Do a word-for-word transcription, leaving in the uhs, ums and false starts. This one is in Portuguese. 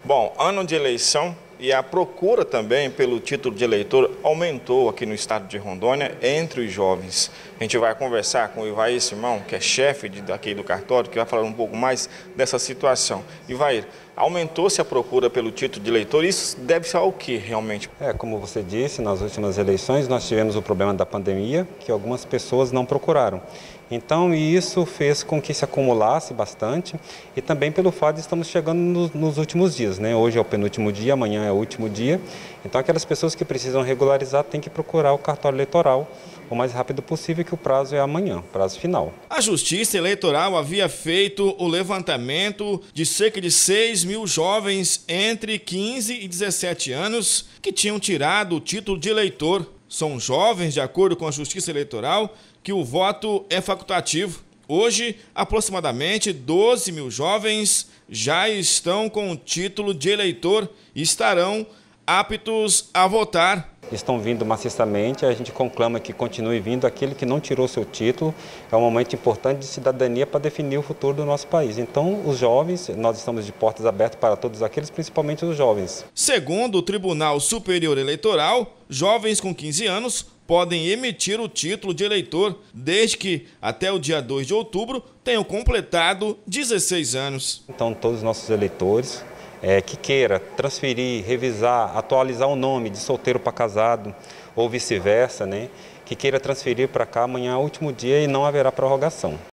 Bom, ano de eleição e a procura também pelo título de eleitor aumentou aqui no estado de Rondônia entre os jovens. A gente vai conversar com o Ivair Simão, que é chefe de, daqui do cartório, que vai falar um pouco mais dessa situação. Ivair, aumentou-se a procura pelo título de eleitor, isso deve-se ao que realmente? É, como você disse, nas últimas eleições nós tivemos o problema da pandemia, que algumas pessoas não procuraram. Então, isso fez com que se acumulasse bastante e também pelo fato de estamos chegando nos, nos últimos dias, né? Hoje é o penúltimo dia, amanhã é o último dia. Então, aquelas pessoas que precisam regularizar têm que procurar o cartório eleitoral o mais rápido possível, que o prazo é amanhã, prazo final. A Justiça Eleitoral havia feito o levantamento de cerca de seis mil jovens entre quinze e dezessete anos que tinham tirado o título de eleitor. São jovens, de acordo com a Justiça Eleitoral, que o voto é facultativo. Hoje, aproximadamente doze mil jovens já estão com o título de eleitor e estarão aptos a votar. Estão vindo maciçamente, a gente conclama que continue vindo aquele que não tirou seu título. É um momento importante de cidadania para definir o futuro do nosso país. Então, os jovens, nós estamos de portas abertas para todos aqueles, principalmente os jovens. Segundo o Tribunal Superior Eleitoral, jovens com quinze anos podem emitir o título de eleitor, desde que, até o dia dois de outubro, tenham completado dezesseis anos. Então, todos os nossos eleitores é, que queira transferir, revisar, atualizar o nome de solteiro para casado, ou vice-versa, né, que queira transferir para cá, amanhã é o último dia e não haverá prorrogação.